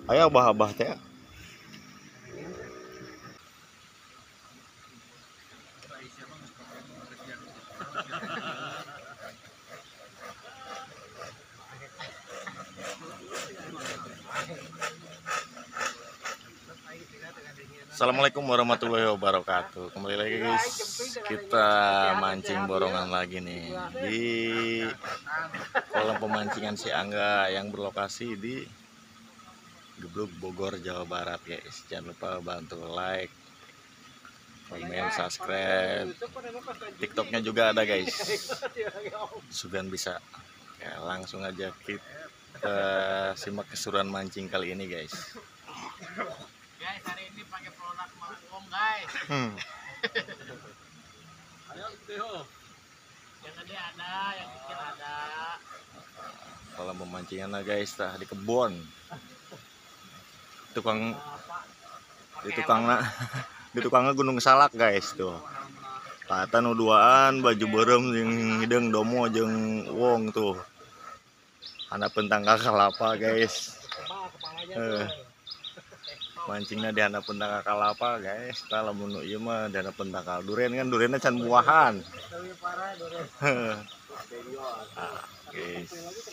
Aya abah-abah teh. Assalamualaikum warahmatullahi wabarakatuh. Kembali lagi guys, kita mancing borongan lagi nih di kolam pemancingan si Angga yang berlokasi di Geblug, Bogor, Jawa Barat guys. Jangan lupa bantu like, komen, subscribe. TikToknya juga ada guys. Sugan bisa. Ya, langsung aja kita simak keseruan mancing kali ini guys. Guys, hari ini pakai produk Mawong guys. Yang gede ada, yang kecil ada. Kolam pemancingan lah guys, tah di kebun. Di tukangnya Gunung Salak guys tuh. Tatan uduaan baju berem jeung hidung domo jeung wong tuh. Hanapeun tangkal kalapa guys. Mancingnya di hanapeun tangkal kalapa guys. Tah lamun ieu mah di hanapeun tangkal duren kan durenna can buahan. Guys.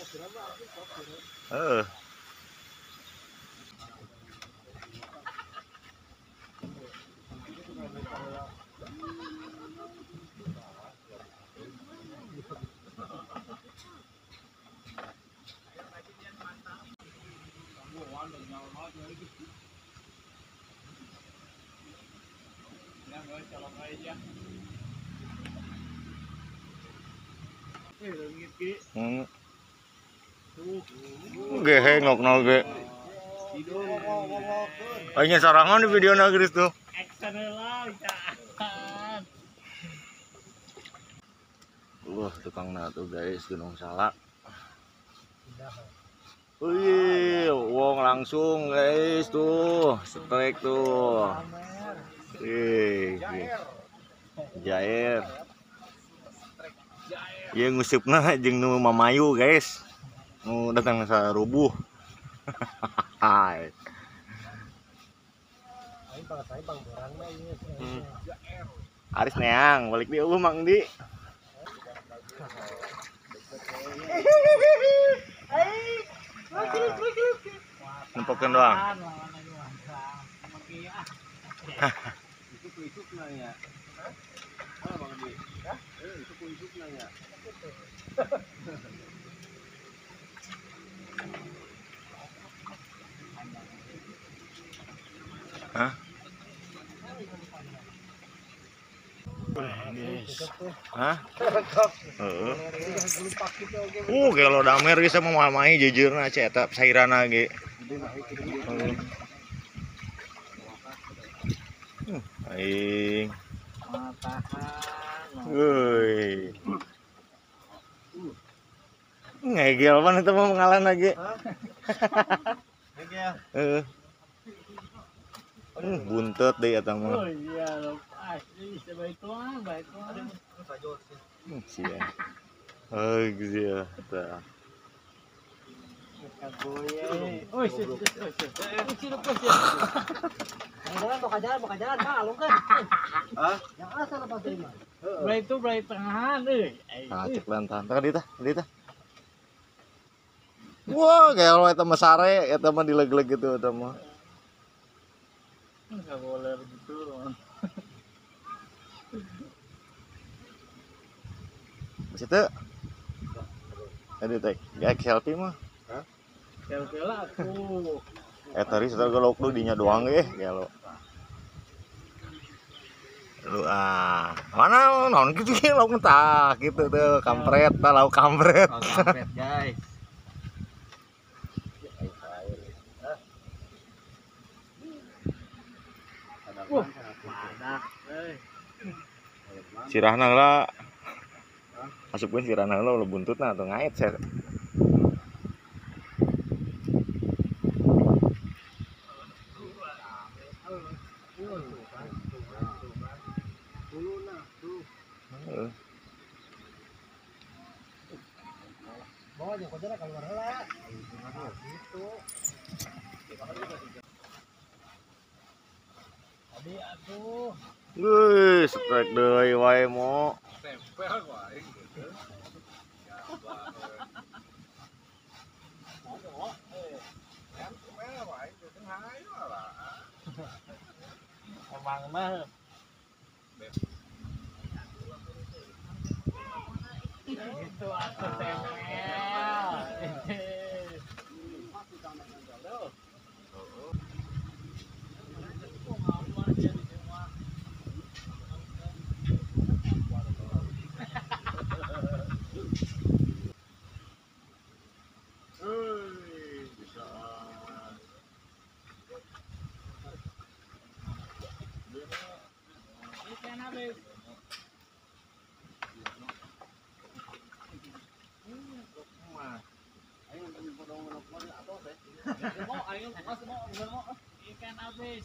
Gehe ngokno ge. Anya sarangan di video nagris tuh. Tukang tuh guys, Gunung Salak. Wih, wong langsung guys tuh, strike tuh. Jair. Iya ngusupna jeung nu mamayu guys. Nu datang sarubuh. Hai. Aris neang, balik di Mang di. Nempokeun doang. Hah? Hah? Kalau damer bisa memamai jujurna cetak sairana ge. Aing. Woi. Ngegel pan itu mau mengalah lagi. Ngegel. Buntut deh eta mah. Oh iya, asli sebaik tuang, baik tuang. Sia. Oh gitu ya. Tah. Oh, mau jalan, malu kan? Hah? Yang asal apa terima? Berai itu berai tengahan, cek lantan. Tah di tah. Wah, kayak lo eta mah sare, eta mah dileg-leg gitu eta mah. Enggak boleh begitu loh. Situ. Ada teh, gak selfie mah. Hah? Selfie lah tuh. Tadi setelah golok lu dinya doang lo. Lu mana non gitu lauk mentah gitu tuh, kampret, lauk kampret. Lauk kampret, guys. Sirahna lah. Masukkeun sirahna lah ulah buntutna atau ngait saya. Bawa aja kodenya keluar heula. Gitu. tuh. Wih, strike deui wae mo. Tempel wae gitu. Tempel wae gitu hayu lah. Emang mah. Itu aku tempel. Ikan habis. Ikan habis.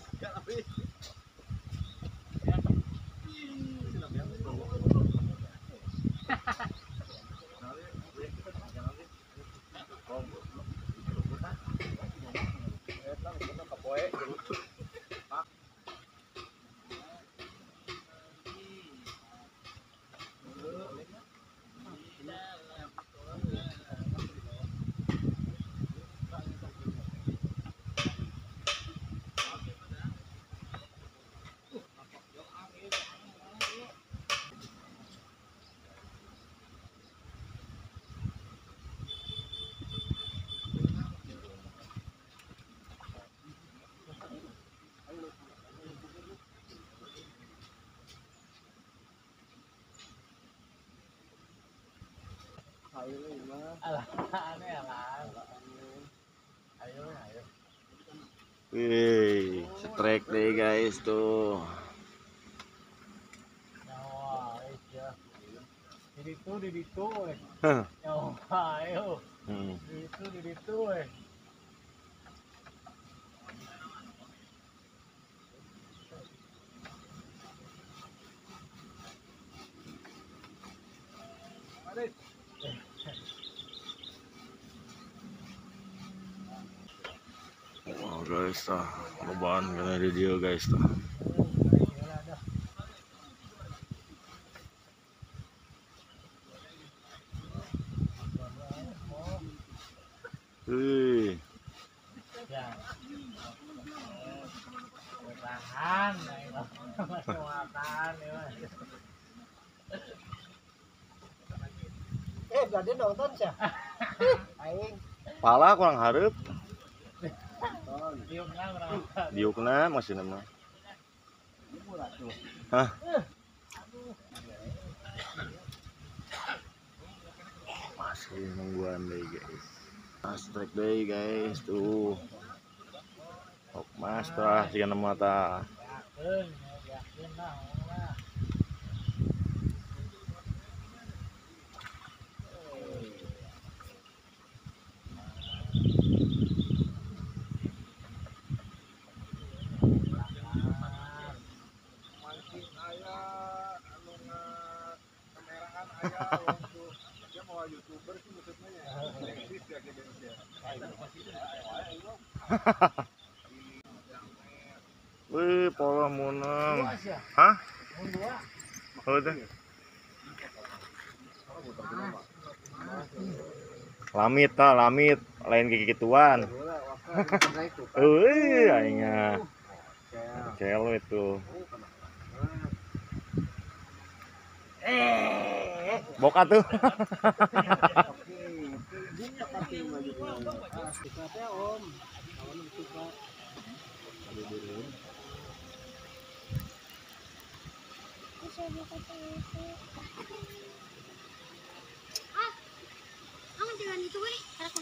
Alah, aneh alah. Ayo. Wih, strike deh guys tuh. Nyawa, iya. Di situ, Hah. Nyawa, ayo. Hmm. Di situ, Wah guys tah, lobaan kena di dia guys tah. Wih, Ya. Tahan, tahan, ya. Jadi nonton sih. Aing pala kurang hareup, Diukna berapa? diukna masih nama. Hah? Masih nungguan deh guys. Nah, strike deh guys tuh. Oh, mas tah siga nama tah. Yakin lah. Mancing aya anu kamerahan aya waktu dia mau YouTuber sih maksudnya ya. Eksis ya gitu ya. Wih, pola munang. Hah? Oh, itu. Lamit tah, lamit. Lain kayak gituan. Wih, aingnya. Celo itu. Boka tuh. Ang jalan itu weh, karena